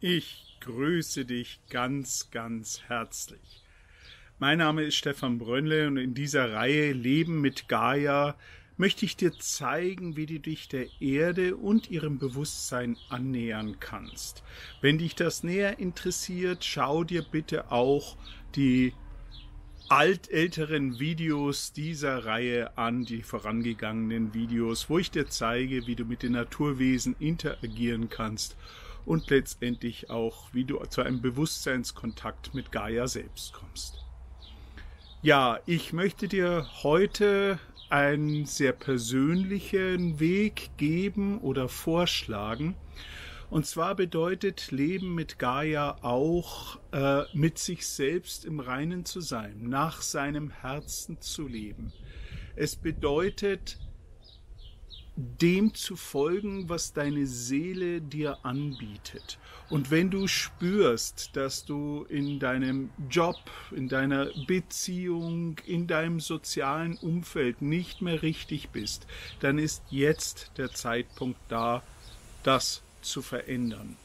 Ich grüße dich ganz, ganz herzlich. Mein Name ist Stefan Brönnle und in dieser Reihe Leben mit Gaia möchte ich dir zeigen, wie du dich der Erde und ihrem Bewusstsein annähern kannst. Wenn dich das näher interessiert, schau dir bitte auch die älteren Videos dieser Reihe an, die vorangegangenen Videos, wo ich dir zeige, wie du mit den Naturwesen interagieren kannst und letztendlich auch, wie du zu einem Bewusstseinskontakt mit Gaia selbst kommst. Ja, ich möchte dir heute einen sehr persönlichen Weg geben oder vorschlagen. Und zwar bedeutet Leben mit Gaia auch, mit sich selbst im Reinen zu sein, nach seinem Herzen zu leben. Es bedeutet, dem zu folgen, was deine Seele dir anbietet. Und wenn du spürst, dass du in deinem Job, in deiner Beziehung, in deinem sozialen Umfeld nicht mehr richtig bist, dann ist jetzt der Zeitpunkt da, das zu verändern.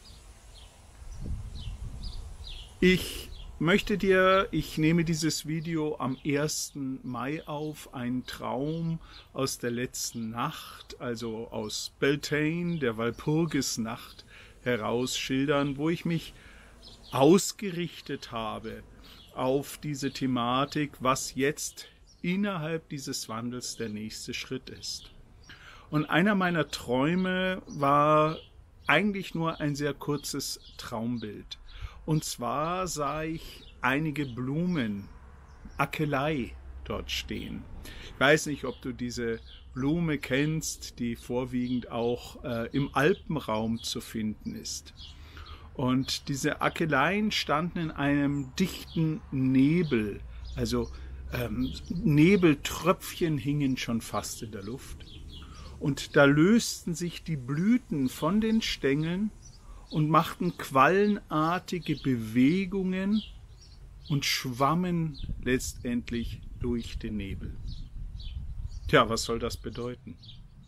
Ich nehme dieses Video am 1. Mai auf, einen Traum aus der letzten Nacht, also aus Beltane, der Walpurgisnacht, heraus schildern, wo ich mich ausgerichtet habe auf diese Thematik, was jetzt innerhalb dieses Wandels der nächste Schritt ist. Und einer meiner Träume war eigentlich nur ein sehr kurzes Traumbild. Und zwar sah ich einige Blumen, Akelei, dort stehen. Ich weiß nicht, ob du diese Blume kennst, die vorwiegend auch im Alpenraum zu finden ist. Und diese Akeleien standen in einem dichten Nebel, also Nebeltröpfchen hingen schon fast in der Luft. Und da lösten sich die Blüten von den Stängeln und machten quallenartige Bewegungen und schwammen letztendlich durch den Nebel. Tja, was soll das bedeuten?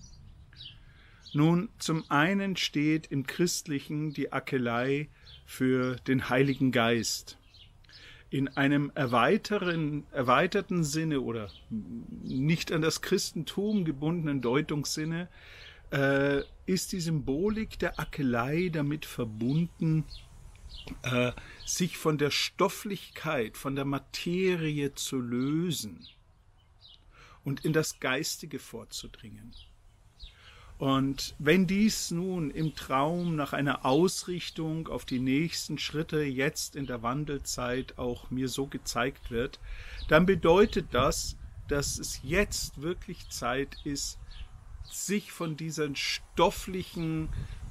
Nun, zum einen steht im Christlichen die Akelei für den Heiligen Geist. In einem erweiterten Sinne oder nicht an das Christentum gebundenen Deutungssinne ist die Symbolik der Akelei damit verbunden, sich von der Stofflichkeit, von der Materie zu lösen und in das Geistige vorzudringen. Und wenn dies nun im Traum nach einer Ausrichtung auf die nächsten Schritte jetzt in der Wandelzeit auch mir so gezeigt wird, dann bedeutet das, dass es jetzt wirklich Zeit ist, sich von diesen stofflichen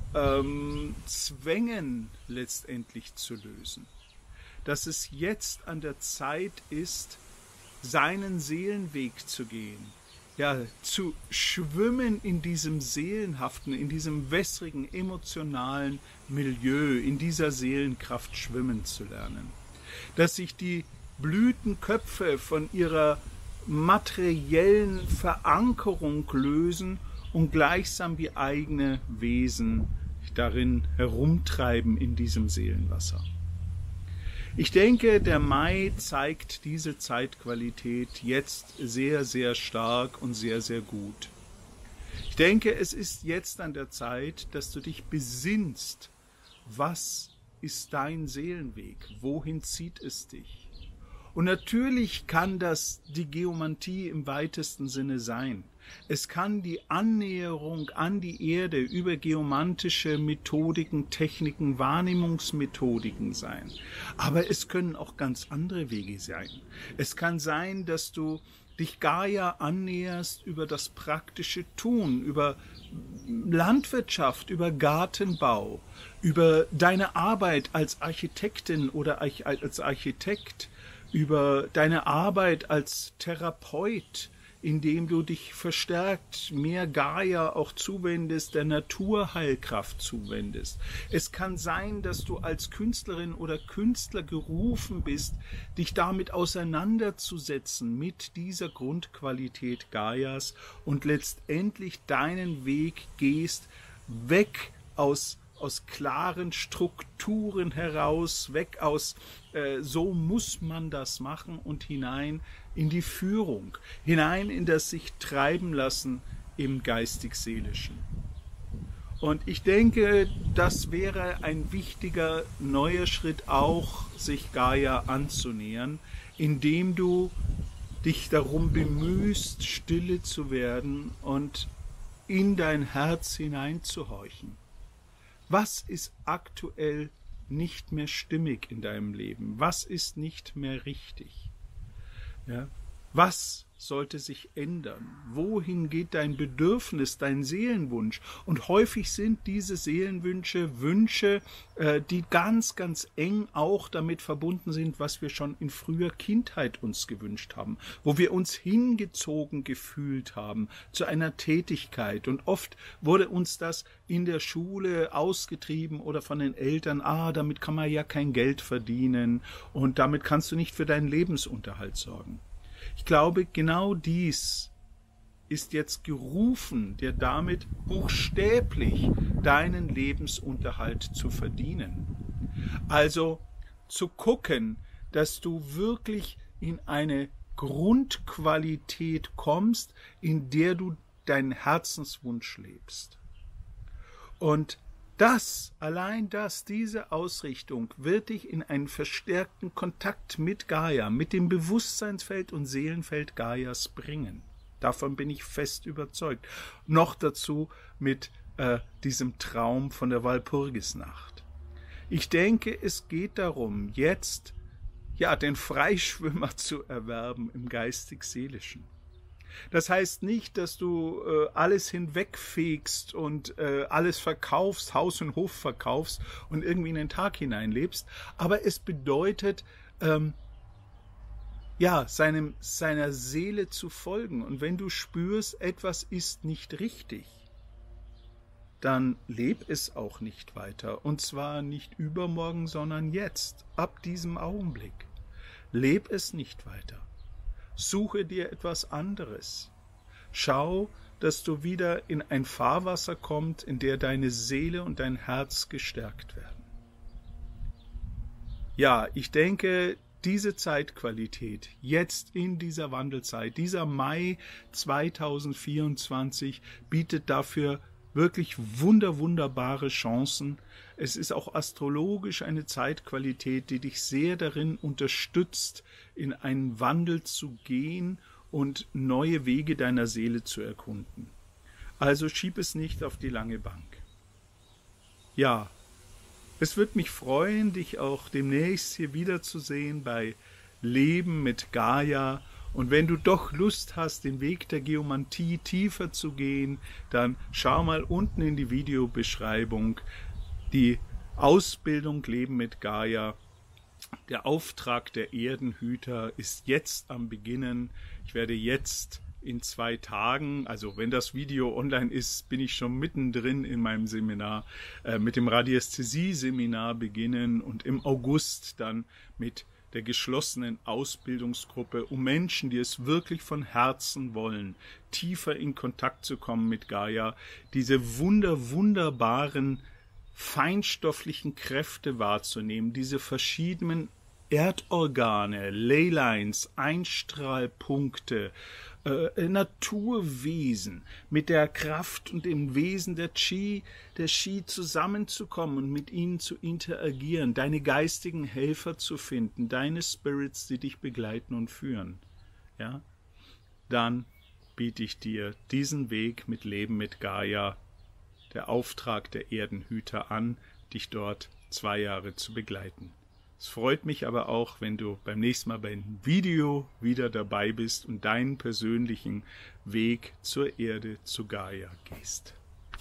Zwängen letztendlich zu lösen. Dass es jetzt an der Zeit ist, seinen Seelenweg zu gehen. Ja, zu schwimmen in diesem seelenhaften, in diesem wässrigen, emotionalen Milieu, in dieser Seelenkraft schwimmen zu lernen. Dass sich die Blütenköpfe von ihrer materiellen Verankerung lösen und gleichsam wie eigene Wesen darin herumtreiben in diesem Seelenwasser. Ich denke, der Mai zeigt diese Zeitqualität jetzt sehr, sehr stark und sehr, sehr gut. Ich denke, es ist jetzt an der Zeit, dass du dich besinnst, was ist dein Seelenweg, wohin zieht es dich? Und natürlich kann das die Geomantie im weitesten Sinne sein. Es kann die Annäherung an die Erde über geomantische Methodiken, Techniken, Wahrnehmungsmethodiken sein. Aber es können auch ganz andere Wege sein. Es kann sein, dass du dich Gaia annäherst über das praktische Tun, über Landwirtschaft, über Gartenbau, über deine Arbeit als Architektin oder als Architekt, über deine Arbeit als Therapeut, indem du dich verstärkt mehr Gaia auch zuwendest, der Naturheilkraft zuwendest. Es kann sein, dass du als Künstlerin oder Künstler gerufen bist, dich damit auseinanderzusetzen mit dieser Grundqualität Gaias und letztendlich deinen Weg gehst, weg aus aus klaren Strukturen heraus, weg aus so muss man das machen und hinein in die Führung, hinein in das sich treiben lassen im geistig-seelischen. Und ich denke, das wäre ein wichtiger neuer Schritt auch, sich Gaia anzunähern, indem du dich darum bemühst, stille zu werden und in dein Herz hineinzuhorchen. Was ist aktuell nicht mehr stimmig in deinem Leben? Was ist nicht mehr richtig? Ja? Was sollte sich ändern? Wohin geht dein Bedürfnis, dein Seelenwunsch? Und häufig sind diese Seelenwünsche Wünsche, die ganz, ganz eng auch damit verbunden sind, was wir schon in früher Kindheit uns gewünscht haben, wo wir uns hingezogen gefühlt haben zu einer Tätigkeit. Und oft wurde uns das in der Schule ausgetrieben oder von den Eltern, damit kann man ja kein Geld verdienen und damit kannst du nicht für deinen Lebensunterhalt sorgen. Ich glaube, genau dies ist jetzt gerufen, dir damit buchstäblich deinen Lebensunterhalt zu verdienen. Also zu gucken, dass du wirklich in eine Grundqualität kommst, in der du deinen Herzenswunsch lebst. Und diese Ausrichtung wird dich in einen verstärkten Kontakt mit Gaia, mit dem Bewusstseinsfeld und Seelenfeld Gaias bringen. Davon bin ich fest überzeugt. Noch dazu mit diesem Traum von der Walpurgisnacht. Ich denke, es geht darum, jetzt den Freischwimmer zu erwerben im geistig-seelischen. Das heißt nicht, dass du alles hinwegfegst und alles verkaufst, Haus und Hof verkaufst und irgendwie in den Tag hineinlebst, aber es bedeutet, seiner Seele zu folgen. Und wenn du spürst, etwas ist nicht richtig, dann leb es auch nicht weiter. Und zwar nicht übermorgen, sondern jetzt, ab diesem Augenblick. Leb es nicht weiter. Suche dir etwas anderes. Schau, dass du wieder in ein Fahrwasser kommst, in der deine Seele und dein Herz gestärkt werden. Ja, ich denke, diese Zeitqualität, jetzt in dieser Wandelzeit, dieser Mai 2024, bietet dafür wirklich wunderbare Chancen. Es ist auch astrologisch eine Zeitqualität, die dich sehr darin unterstützt, in einen Wandel zu gehen und neue Wege deiner Seele zu erkunden. Also schieb es nicht auf die lange Bank. Ja, es würde mich freuen, dich auch demnächst hier wiederzusehen bei Leben mit Gaia. Und wenn du doch Lust hast, den Weg der Geomantie tiefer zu gehen, dann schau mal unten in die Videobeschreibung. Die Ausbildung Leben mit Gaia, der Auftrag der Erdenhüter ist jetzt am Beginnen. Ich werde jetzt in 2 Tagen, also wenn das Video online ist, bin ich schon mittendrin in meinem Seminar, mit dem Radiästhesie-Seminar beginnen und im August dann mit der geschlossenen Ausbildungsgruppe, um Menschen, die es wirklich von Herzen wollen, tiefer in Kontakt zu kommen mit Gaia, diese wunderbaren feinstofflichen Kräfte wahrzunehmen, diese verschiedenen Erdorgane, Leylines, Einstrahlpunkte, Naturwesen, mit der Kraft und dem Wesen der Qi zusammenzukommen und mit ihnen zu interagieren, deine geistigen Helfer zu finden, deine Spirits, die dich begleiten und führen. Ja? Dann biete ich dir diesen Weg mit Leben mit Gaia, der Auftrag der Erdenhüter an, dich dort 2 Jahre zu begleiten. Es freut mich aber auch, wenn du beim nächsten Mal beim Video wieder dabei bist und deinen persönlichen Weg zur Erde, zu Gaia gehst.